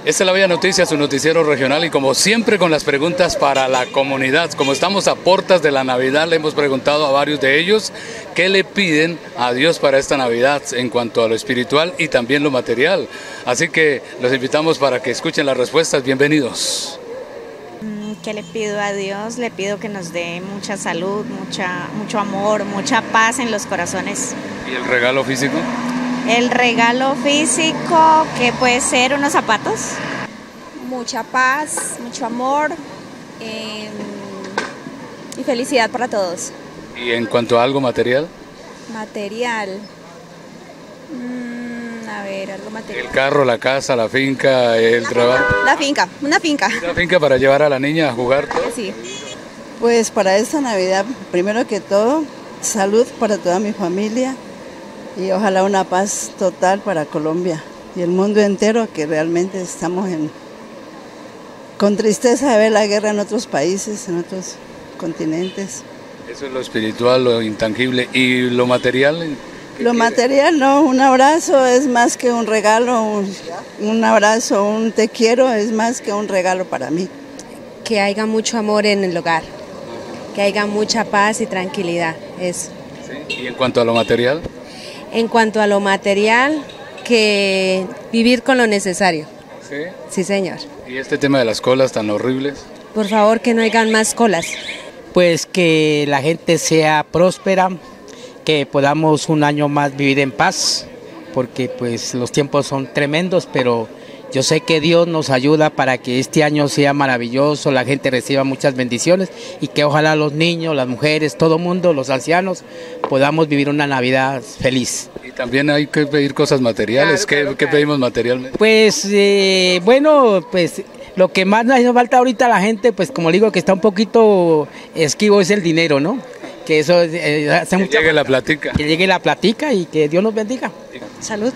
Esta es La Bella Noticia, su noticiero regional, y como siempre con las preguntas para la comunidad. Como estamos a puertas de la Navidad, le hemos preguntado a varios de ellos qué le piden a Dios para esta Navidad en cuanto a lo espiritual y también lo material. Así que los invitamos para que escuchen las respuestas. Bienvenidos. ¿Qué le pido a Dios? Le pido que nos dé mucha salud, mucho amor, mucha paz en los corazones. ¿Y el regalo físico? El regalo físico, que puede ser unos zapatos. Mucha paz, mucho amor y felicidad para todos. ¿Y en cuanto a algo material? Material. A ver, algo material. El carro, la casa, la finca, el trabajo. La finca, una finca. ¿Una finca para llevar a la niña a jugar? Sí. Pues para esta Navidad, primero que todo, salud para toda mi familia y ojalá una paz total para Colombia y el mundo entero, que realmente estamos con tristeza de ver la guerra en otros países, en otros continentes. Eso es lo espiritual, lo intangible. ¿Y lo material? Lo material no, un abrazo es más que un regalo, un abrazo, un te quiero es más que un regalo para mí. Que haya mucho amor en el hogar, que haya mucha paz y tranquilidad, eso. ¿Sí? ¿Y en cuanto a lo material? En cuanto a lo material, que vivir con lo necesario. ¿Sí? Sí, señor. ¿Y este tema de las colas tan horribles? Por favor, que no hayan más colas. Pues que la gente sea próspera, que podamos un año más vivir en paz, porque pues los tiempos son tremendos, pero yo sé que Dios nos ayuda para que este año sea maravilloso, la gente reciba muchas bendiciones y que ojalá los niños, las mujeres, todo el mundo, los ancianos, podamos vivir una Navidad feliz. Y también hay que pedir cosas materiales. Claro, ¿Qué pedimos materialmente? Pues bueno, pues lo que más nos hace falta ahorita a la gente, pues como digo que está un poquito esquivo, es el dinero, ¿no? Que eso hace mucha falta. Llegue la platica. Que llegue la platica y que Dios nos bendiga. Salud.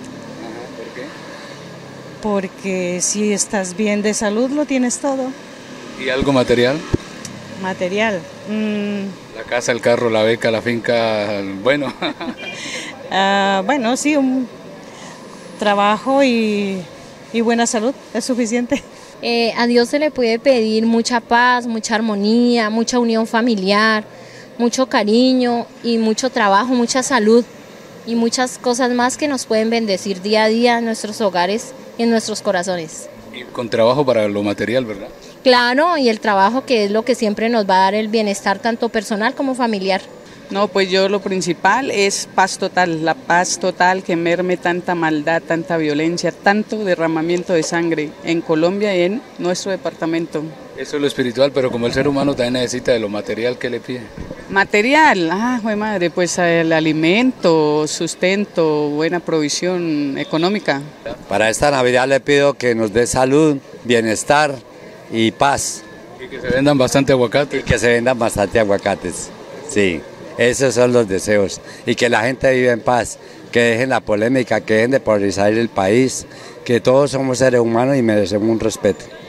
Porque si estás bien de salud, lo tienes todo. ¿Y algo material? Material. La casa, el carro, la beca, la finca, bueno. Bueno, sí, un trabajo y buena salud es suficiente. A Dios se le puede pedir mucha paz, mucha armonía, mucha unión familiar, mucho cariño y mucho trabajo, mucha salud y muchas cosas más que nos pueden bendecir día a día en nuestros hogares y en nuestros corazones. Y con trabajo para lo material, ¿verdad? Claro, y el trabajo, que es lo que siempre nos va a dar el bienestar tanto personal como familiar. No, pues yo lo principal es paz total, la paz total, que merme tanta maldad, tanta violencia, tanto derramamiento de sangre en Colombia y en nuestro departamento. Eso es lo espiritual, pero como el ser humano también necesita de lo material, ¿qué le pide? Material, jue madre, pues el alimento, sustento, buena provisión económica. Para esta Navidad le pido que nos dé salud, bienestar y paz. Y que se vendan bastante aguacates. Y que se vendan bastante aguacates, sí. Esos son los deseos, y que la gente viva en paz, que dejen la polémica, que dejen de polarizar el país, que todos somos seres humanos y merecemos un respeto.